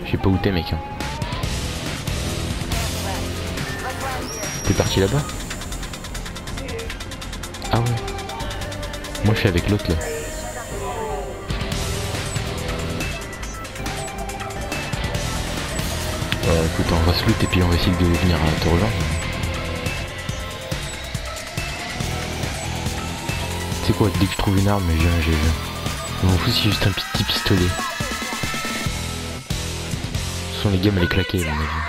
Je sais pas où t'es mec. Hein. T'es parti là-bas? Ah ouais. Moi je suis avec l'autre là. Écoute, on va se loot et puis on va essayer de venir te rejoindre. C'est quoi, dès que je trouve une arme, j'ai... Je m'en fous si j'ai juste un petit pistolet. Ce sont les gammes à les claquer à mon avis.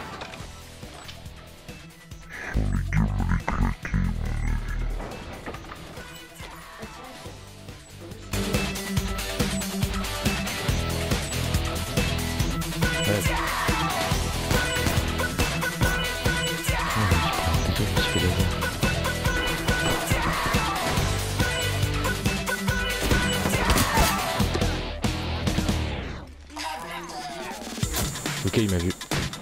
Ok, il m'a vu.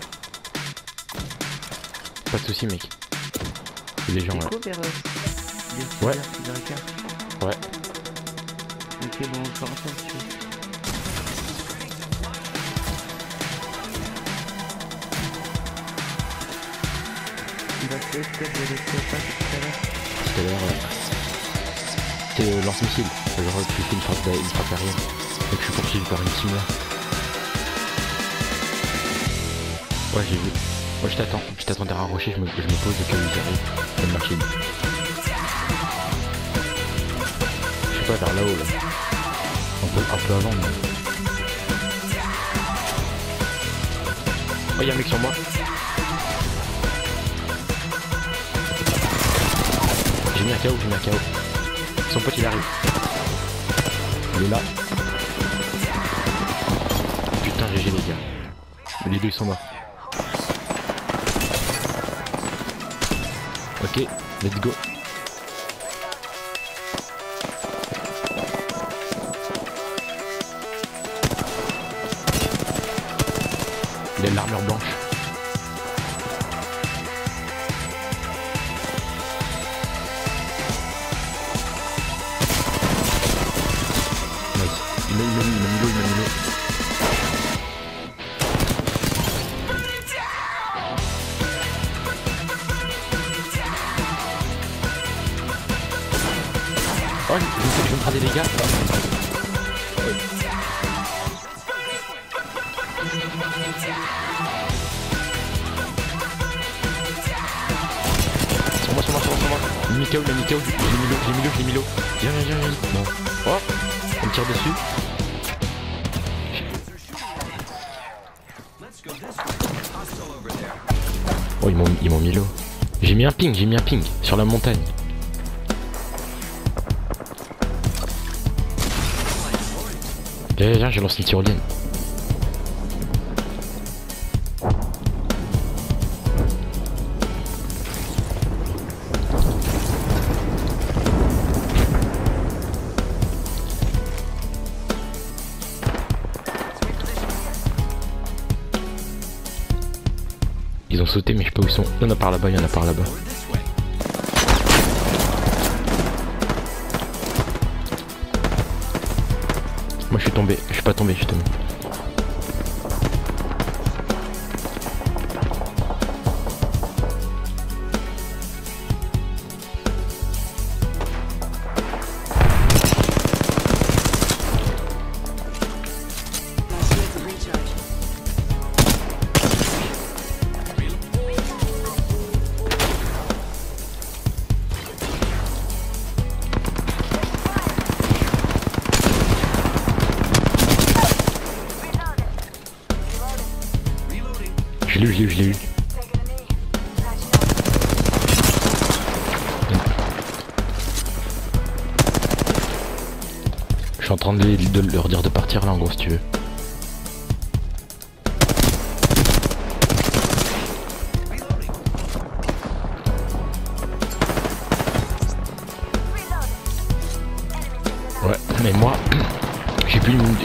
Pas de soucis mec. Il y a des gens là. Ouais. Ouais. Ok, bon, on se ensemble si tu veux. Il va se faire peut-être de l'espace tout à l'heure. Tout à l'heure, ouais. C'est lance-missile. Genre tu fais une frappe aérienne. Donc je suis poursuivi par une team là. Ouais j'ai vu. Moi je t'attends derrière un rocher, je me pose au cas où ils arrivent. Comme machine. Je sais pas, vers là-haut là. Un peu avant mais... Oh y'a un mec sur moi. J'ai mis un KO. Son pote il arrive. Il est là. Putain GG les gars. Les deux ils sont morts. Ok, let's go. Il a l'armure blanche. Nice. Il m'a mis l'eau. Oh, je vais me prendre des dégâts. Sur moi. Il m'a mis KO, j'ai mis l'eau. Viens. Bon. Oh, on me tire dessus. Oh, ils m'ont mis l'eau. J'ai mis un ping sur la montagne. Viens, j'ai lancé une tyrolienne. Ils ont sauté mais je sais pas où ils sont. Il y en a par là-bas, Moi je suis tombé, je suis pas tombé justement. Je l'ai eu. Je suis en train de leur dire de partir là en gros si tu veux. Ouais, mais moi, j'ai plus une...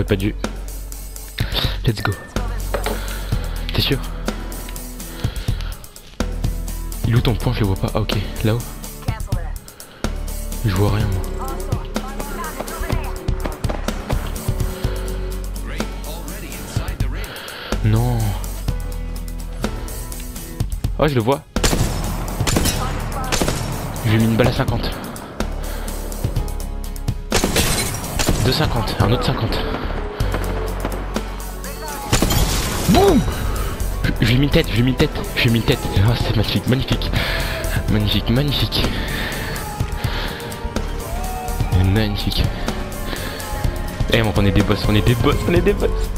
pas dû. Let's go. T'es sûr? Il est où ton point? Je le vois pas. Ah ok, là-haut. Je vois rien moi. Non. Oh je le vois. Je lui ai mis une balle à 50. 2,50, un autre 50. Boum. Je lui ai mis une tête, je lui ai mis une tête, je lui ai mis une tête. Oh, c'est magnifique, magnifique. Magnifique, magnifique. Magnifique. Eh, on est des boss, on est des boss, on est des boss.